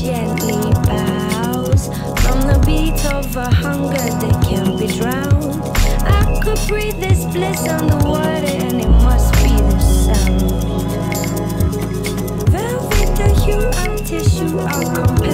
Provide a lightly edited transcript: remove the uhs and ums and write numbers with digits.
gently bows from the beat of a hunger that can't be drowned. I could breathe this bliss underwater, and it must be the sound. Velvet, the hue, our tissue, our